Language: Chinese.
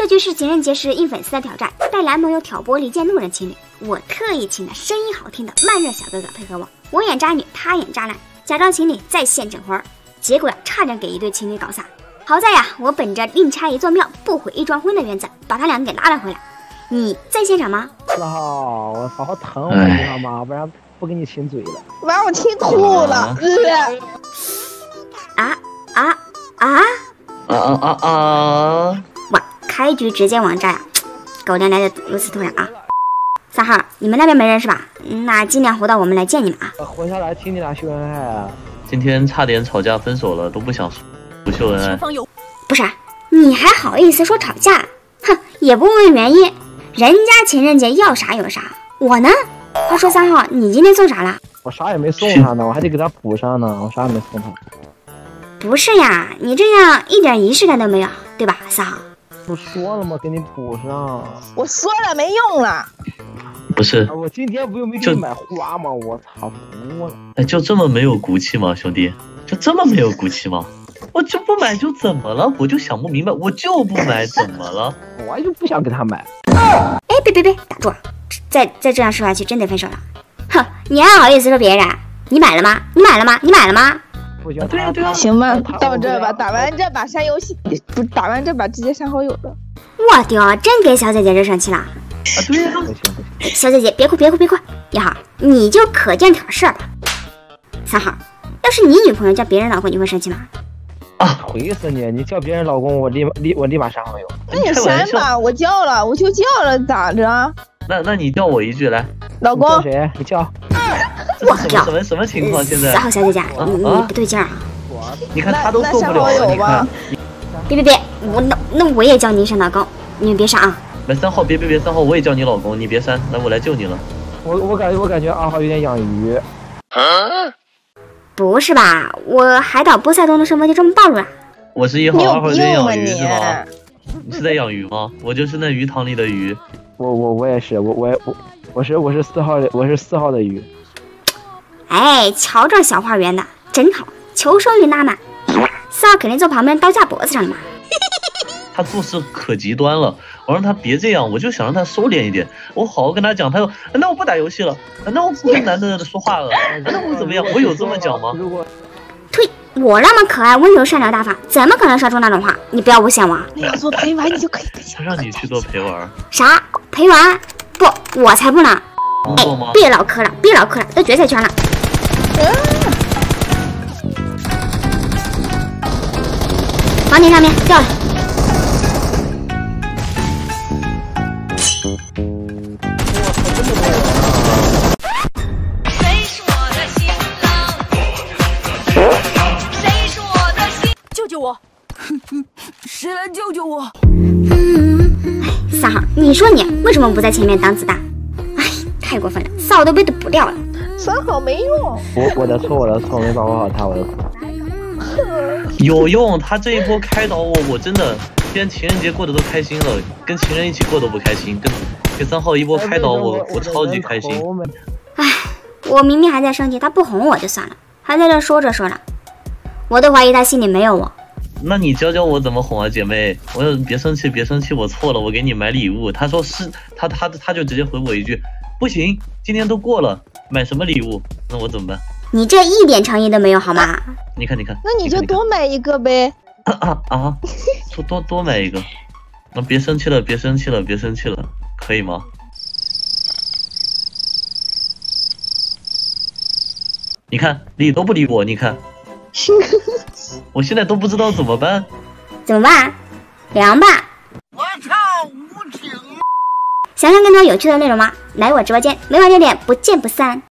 这就是情人节时应粉丝的挑战，带男朋友挑拨离间路人情侣。我特意请了声音好听的慢热小哥哥配合我演渣女，他演渣男，假装情侣在线整活儿。结果呀，差点给一对情侣搞散。好在呀，我本着宁拆一座庙不毁一桩婚的原则，把他俩给拉了回来。你在现场吗？ 我操，好疼我你知道吗？不然不给你亲嘴了。 把我亲吐了。 哇，开局直接王炸呀！狗娘来的如此突然啊！3号，你们那边没人是吧？那尽量活到我们来见你们啊！ 活下来听你俩秀恩爱啊！ 今天差点吵架分手了，都不想不秀恩爱。 不是，你还好意思说吵架？哼，也不问原因，人家情人节要啥有啥，我呢？话说3号，你今天送啥了？ 我啥也没送他呢，我还得给他补上呢，我啥也没送他。 不是呀，你这样一点仪式感都没有，对吧，4号？ 不说了吗？给你补上。 我说了没用了。 不是， 我今天不又没给你买花吗？我操，服了！ 哎，就这么没有骨气吗，兄弟？就这么没有骨气吗？我就不买就怎么了？我就想不明白，我就不买怎么了？ 我就不想给他买。 哎，别，打住！再这样说下去，真得分手了。哼，你还好意思说别人？你买了吗？你买了吗？ 对啊， 行吧，到这吧，打完这把删游戏，不打完这把直接删好友了。 我的，真给小姐姐惹生气了。 对呀， 小姐姐别哭，1号你就可劲挑事儿吧。3号，要是你女朋友叫别人老公，你会生气吗？ 回死你！你叫别人老公，我立马删好友。 那你删吧，我就叫了，咋着？ 那你叫我一句来， 老公。 叫谁？你叫。 我叫什么情况？现在 4号小姐姐，你不对劲儿啊！ 你看他都受不了了，你看。 别，那我也叫你删老公，你们别删啊！ 来3号，别，3号我也叫你老公，你别删，来我来救你了。 我感觉2号有点养鱼。 不是吧？我海岛波塞冬的身份就这么暴露了？ 我是1号，2号有点养鱼是吗？你是在养鱼吗？我就是那鱼塘里的鱼。 我也是，我是4号的，我是4号的鱼。 哎，瞧这小花圆的真好，求生欲拉满。4号肯定坐旁边刀架脖子上了嘛。 他做事可极端了，我让他别这样，我就想让他收敛一点。我好好跟他讲，他说那我不打游戏了，那我不跟男的说话了，那我怎么样？我有这么讲吗？ 呸！我那么可爱、温柔、善良、大方，怎么可能说出那种话？你不要诬陷我。 那要做陪玩，你就可以跟他让你去做陪玩。 啥陪玩？不，我才不呢！哎，别唠嗑了，都决赛圈了。房顶上面掉了。 救我！谁来救我 ？3号，你说你为什么不在前面挡子弹？哎，太过分了，扫都被堵掉了。 3号没用。 我的错，没把握好他，我的错。 有用，他这一波开导我真的，今天情人节过得都开心了，跟情人一起过都不开心，跟3号一波开导我超级开心。 哎，我明明还在生气，他不哄我就算了，还在这说着，我都怀疑他心里没有我。 那你教我怎么哄啊，姐妹！我别生气，我错了，我给你买礼物。他说是，他就直接回我一句，不行，今天都过了，买什么礼物？那我怎么办？ 你这一点诚意都没有好吗？ 你看， 那你就多买一个呗。 说多买一个。那别生气了，可以吗？你看理都不理我，你看。我现在都不知道怎么办。 凉吧！我操，无情！想看更多有趣的内容吗？来我直播间，每晚6点不见不散。